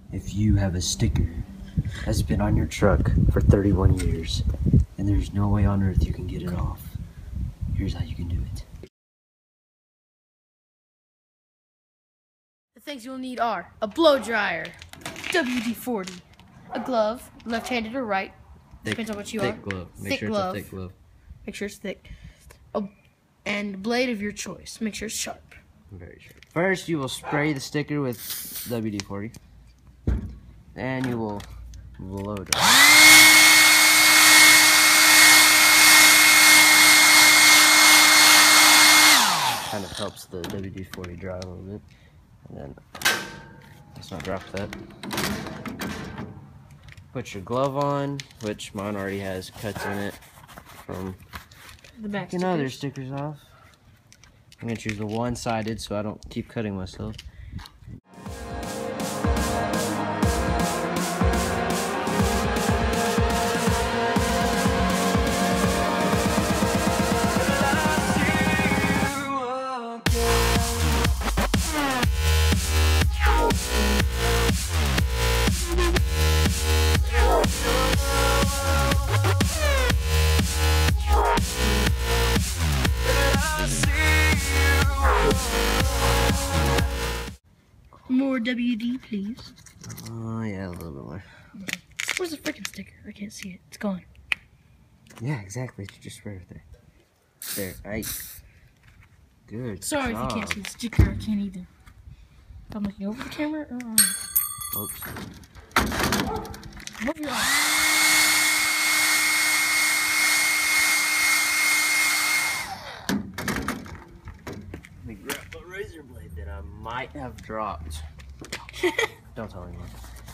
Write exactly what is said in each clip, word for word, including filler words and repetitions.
If you have a sticker that's been on your truck for thirty-one years and there's no way on earth you can get it off, here's how you can do it. The things you'll need are a blow dryer, W D forty, a glove, left-handed or right, Thick, depends on what you thick are. glove. Make thick sure glove. it's a thick glove. Make sure it's thick. A, and a blade of your choice. Make sure it's sharp. Very sharp. First, you will spray the sticker with W D forty. Then you will blow dry. Kind of helps the W D forty dry a little bit. And then, let's not drop that. Put your glove on, which mine already has cuts in it from The back taking other stickers off. I'm gonna choose the one-sided so I don't keep cutting myself. More W D, please. Oh, yeah, a little bit more. Where's the freaking sticker? I can't see it. It's gone. Yeah, exactly. Just right there. There, right. Good Sorry job. if you can't see the sticker. I can't either. If I'm looking over the camera. Uh, Oops. move your eyes. Let me grab the razor blade that I might have dropped. Don't tell anyone.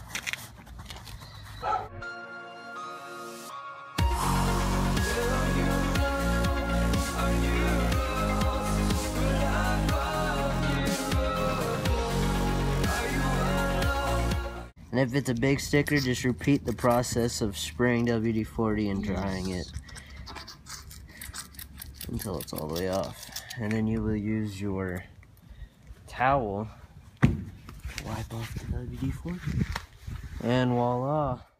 And if it's a big sticker, just repeat the process of spraying W D forty and drying it until it's all the way off. And then you will use your towel to wipe off the W D forty. And voila.